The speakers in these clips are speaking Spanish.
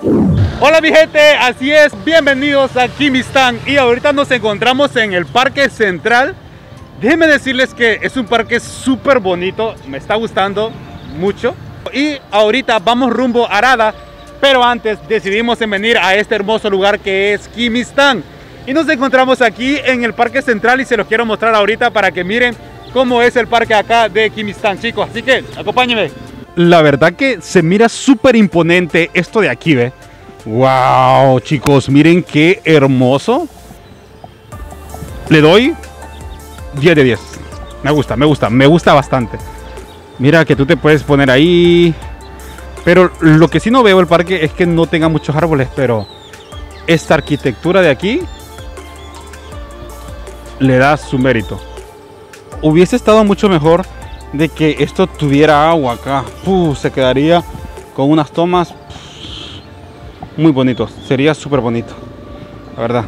Hola mi gente, así es, bienvenidos a Quimistán y ahorita nos encontramos en el Parque Central. Déjenme decirles que es un parque súper bonito, me está gustando mucho. Y ahorita vamos rumbo a Arada, pero antes decidimos en venir a este hermoso lugar que es Quimistán. Y nos encontramos aquí en el Parque Central y se los quiero mostrar ahorita para que miren cómo es el parque acá de Quimistán, chicos. Así que acompáñenme. La verdad que se mira súper imponente esto de aquí, ¿ve? Wow, chicos, miren qué hermoso. Le doy 10 de 10. Me gusta bastante. Mira que tú te puedes poner ahí. Pero lo que sí no veo el parque es que no tenga muchos árboles, pero esta arquitectura de aquí le da su mérito. Hubiese estado mucho mejor de que esto tuviera agua acá. Se quedaría con unas tomas muy bonitos. Sería súper bonito, la verdad.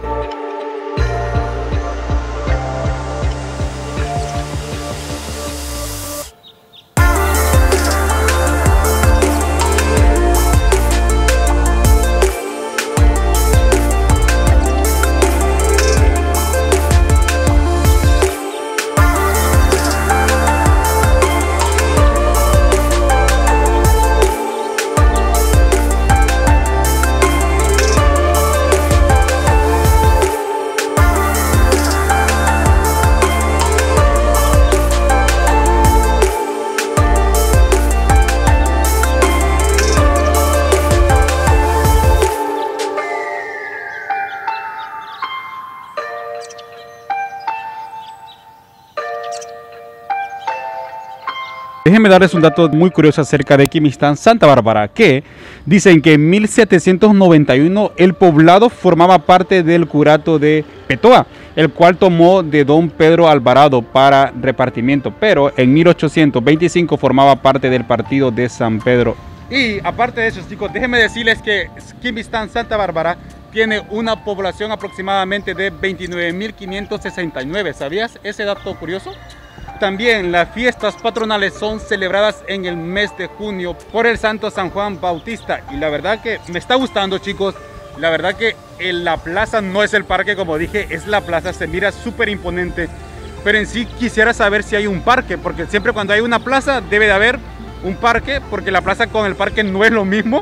Déjenme darles un dato muy curioso acerca de Quimistán, Santa Bárbara, que dicen que en 1791 el poblado formaba parte del curato de Petoa, el cual tomó de don Pedro Alvarado para repartimiento, pero en 1825 formaba parte del partido de San Pedro. Y aparte de eso, chicos, déjenme decirles que Quimistán, Santa Bárbara tiene una población aproximadamente de 29.569. ¿Sabías ese dato curioso? También las fiestas patronales son celebradas en el mes de junio por el Santo San Juan Bautista. Y la verdad que me está gustando, chicos. La verdad que la plaza no es el parque, como dije, es la plaza. Se mira súper imponente. Pero en sí quisiera saber si hay un parque, porque siempre cuando hay una plaza debe de haber un parque, porque la plaza con el parque no es lo mismo.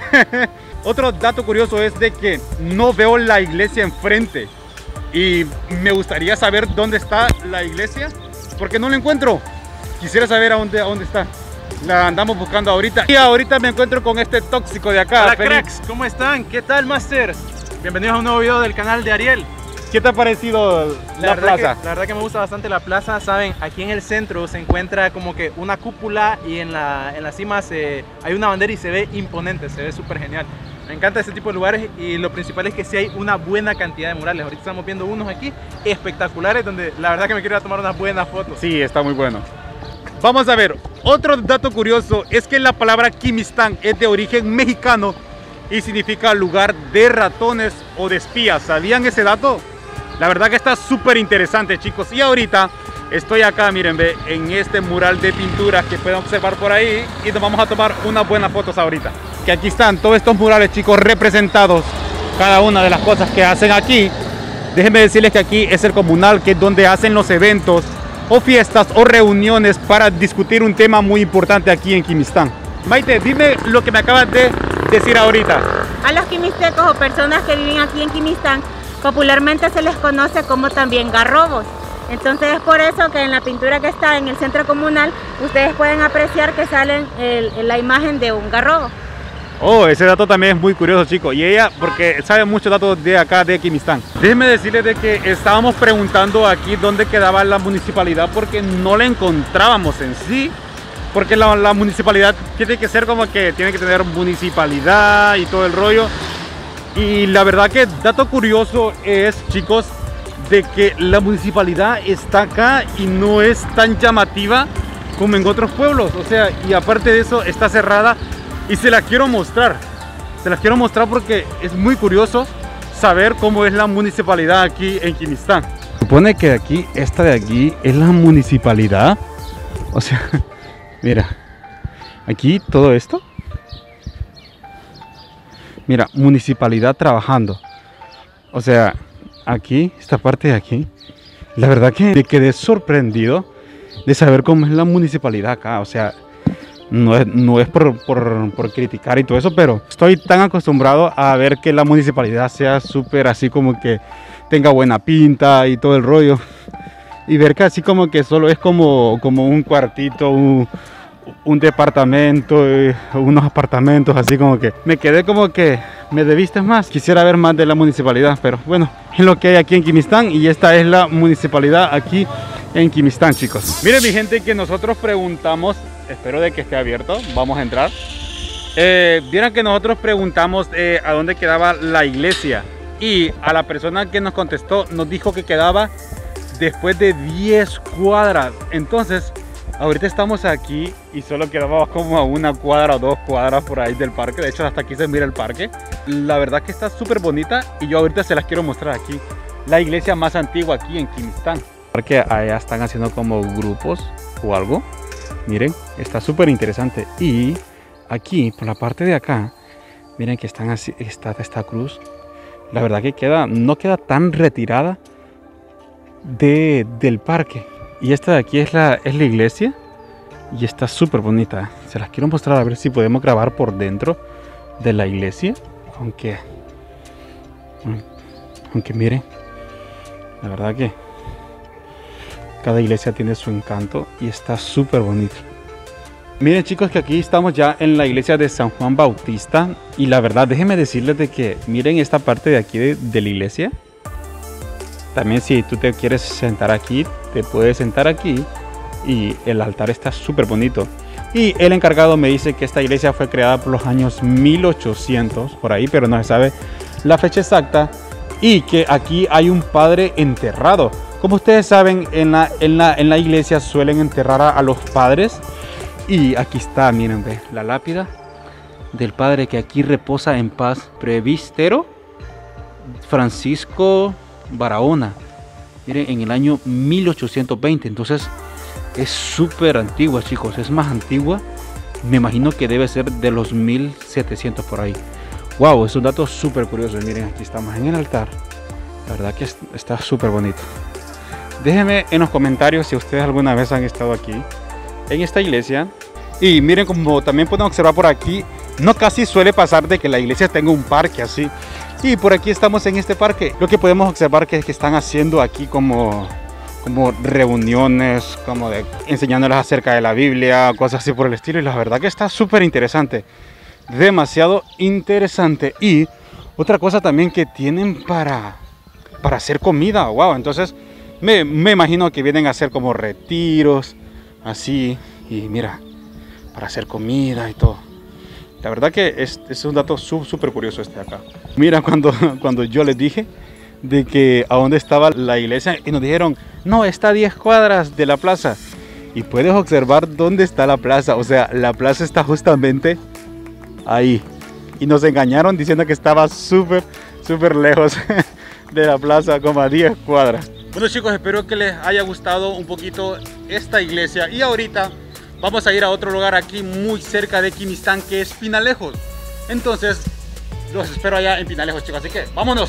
Otro dato curioso es de que no veo la iglesia enfrente. Y me gustaría saber dónde está la iglesia, porque no lo encuentro. Quisiera saber a dónde está. La andamos buscando ahorita. Y ahorita me encuentro con este tóxico de acá. Hola cracks, ¿cómo están? ¿Qué tal, Masters? Bienvenidos a un nuevo video del canal de Ariel. ¿Qué te ha parecido la plaza? La verdad que me gusta bastante la plaza. Saben, aquí en el centro se encuentra como que una cúpula y en la cima hay una bandera y se ve imponente, se ve súper genial. Me encanta ese tipo de lugares y lo principal es que sí hay una buena cantidad de murales. Ahorita estamos viendo unos aquí espectaculares donde la verdad que me quiero ir a tomar unas buenas fotos. Sí, está muy bueno. Vamos a ver, otro dato curioso es que la palabra Quimistán es de origen mexicano y significa lugar de ratones o de espías. ¿Sabían ese dato? La verdad que está súper interesante, chicos. Y ahorita estoy acá, miren, ve, en este mural de pintura que pueden observar por ahí y nos vamos a tomar unas buenas fotos ahorita. Que aquí están todos estos murales, chicos, representados, cada una de las cosas que hacen aquí. Déjenme decirles que aquí es el comunal, que es donde hacen los eventos o fiestas o reuniones para discutir un tema muy importante aquí en Quimistán. Maite, dime lo que me acabas de decir ahorita. A los quimistecos o personas que viven aquí en Quimistán, popularmente se les conoce como también garrobos. Entonces es por eso que en la pintura que está en el centro comunal, ustedes pueden apreciar que sale la imagen de un garrobo. Oh, ese dato también es muy curioso, chicos. Y ella, porque sabe muchos datos de acá, de Quimistán. Déjenme decirles de que estábamos preguntando aquí dónde quedaba la municipalidad, porque no la encontrábamos en sí. Porque la municipalidad tiene que ser como que tiene que tener municipalidad y todo el rollo. Y la verdad que dato curioso es, chicos, de que la municipalidad está acá y no es tan llamativa como en otros pueblos. O sea, y aparte de eso está cerrada. Y se la quiero mostrar. Se las quiero mostrar porque es muy curioso saber cómo es la municipalidad aquí en Quimistán. Supone que aquí, esta de aquí es la municipalidad. O sea, mira, aquí todo esto Mira, municipalidad trabajando. O sea, aquí, esta parte de aquí, la verdad que me quedé sorprendido de saber cómo es la municipalidad acá. O sea, no es por criticar y todo eso, pero estoy tan acostumbrado a ver que la municipalidad sea súper así como que tenga buena pinta y todo el rollo. Y ver que así como que solo es como un cuartito, un departamento, unos apartamentos, así como que me quedé como que me debiste más. Quisiera ver más de la municipalidad, pero bueno, es lo que hay aquí en Quimistán y esta es la municipalidad aquí en Quimistán, chicos. Miren mi gente que nosotros preguntamos, espero de que esté abierto, vamos a entrar. Vieron que nosotros preguntamos a dónde quedaba la iglesia y a la persona que nos contestó nos dijo que quedaba después de 10 cuadras. Entonces ahorita estamos aquí y solo quedaba como a 1 cuadra o 2 cuadras por ahí del parque. De hecho hasta aquí se mira el parque. La verdad que está súper bonita y yo ahorita se las quiero mostrar aquí. La iglesia más antigua aquí en Quimistán. Porque allá están haciendo como grupos o algo. Miren, está súper interesante. Y aquí por la parte de acá, miren que están así, está esta cruz. La verdad que no queda tan retirada del parque. Y esta de aquí es la iglesia y está súper bonita. Se las quiero mostrar a ver si podemos grabar por dentro de la iglesia. Aunque miren, la verdad que cada iglesia tiene su encanto y está súper bonito. Miren chicos que aquí estamos ya en la iglesia de San Juan Bautista. Y la verdad déjenme decirles de que miren esta parte de aquí de la iglesia. También si tú te quieres sentar aquí, te puedes sentar aquí y el altar está súper bonito. Y el encargado me dice que esta iglesia fue creada por los años 1800, por ahí, pero no se sabe la fecha exacta. Y que aquí hay un padre enterrado. Como ustedes saben, en la iglesia suelen enterrar a los padres. Y aquí está, miren, ve, la lápida del padre que aquí reposa en paz. Presbítero Francisco Barahona, miren, en el año 1820. Entonces es súper antigua, chicos, es más antigua, me imagino que debe ser de los 1700 por ahí. Wow, es un dato súper curioso. Miren, aquí estamos en el altar, la verdad que está súper bonito. Déjenme en los comentarios si ustedes alguna vez han estado aquí en esta iglesia. Y miren, como también pueden observar por aquí, no casi suele pasar de que la iglesia tenga un parque así. Y por aquí estamos en este parque. Lo que podemos observar que están haciendo aquí como reuniones, como de enseñándoles acerca de la Biblia, cosas así por el estilo. Y la verdad que está súper interesante. Demasiado interesante. Y otra cosa también que tienen para hacer comida. Wow, entonces me imagino que vienen a hacer como retiros, así. Y mira, para hacer comida y todo. La verdad que es un dato súper curioso este de acá. Mira, cuando yo les dije de que a dónde estaba la iglesia y nos dijeron, no, está a 10 cuadras de la plaza. Y puedes observar dónde está la plaza. O sea, la plaza está justamente ahí. Y nos engañaron diciendo que estaba súper lejos de la plaza, como a 10 cuadras. Bueno chicos, espero que les haya gustado un poquito esta iglesia. Y ahorita vamos a ir a otro lugar aquí muy cerca de Quimistán, que es Pinalejos. Entonces, los espero allá en Pinalejos, chicos. Así que, ¡vámonos!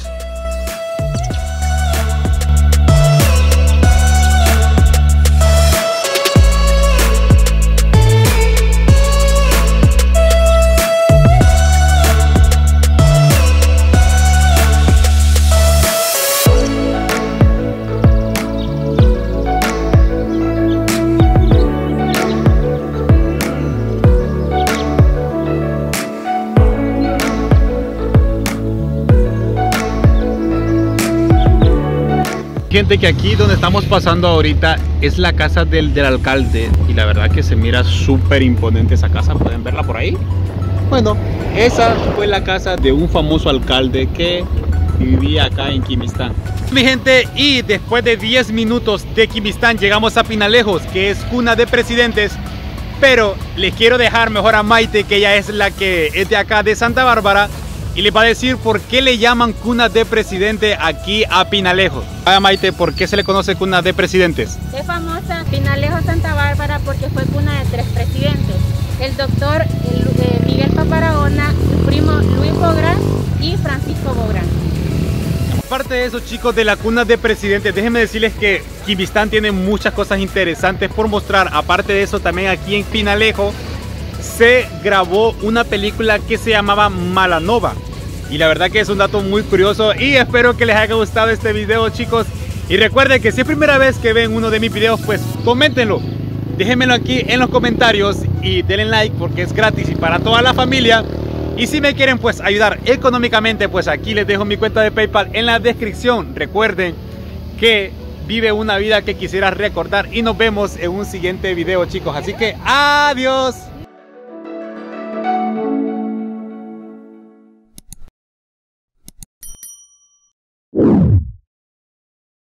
Gente, que aquí donde estamos pasando ahorita es la casa del alcalde y la verdad que se mira súper imponente esa casa. ¿Pueden verla por ahí? Bueno, esa fue la casa de un famoso alcalde que vivía acá en Quimistán. Mi gente, y después de 10 minutos de Quimistán llegamos a Pinalejos, que es cuna de presidentes. Pero les quiero dejar mejor a Maite, que ella es la que es de acá de Santa Bárbara, y les va a decir por qué le llaman cuna de presidente aquí a Pinalejos. Vaya Maite, ¿por qué se le conoce cuna de presidentes? Es famosa Pinalejos Santa Bárbara porque fue cuna de 3 presidentes. El doctor Miguel Barahona, su primo Luis Pogras aparte de eso, chicos, de la cuna de presidentes, déjenme decirles que Quimistán tiene muchas cosas interesantes por mostrar. Aparte de eso, también aquí en Pinalejo se grabó una película que se llamaba Malanova. Y la verdad que es un dato muy curioso y espero que les haya gustado este video, chicos. Y recuerden que si es primera vez que ven uno de mis videos, pues coméntenlo. Déjenmelo aquí en los comentarios y denle like porque es gratis y para toda la familia. Y si me quieren pues ayudar económicamente, pues aquí les dejo mi cuenta de PayPal en la descripción. Recuerden que vive una vida que quisieras recordar y nos vemos en un siguiente video, chicos. Así que adiós.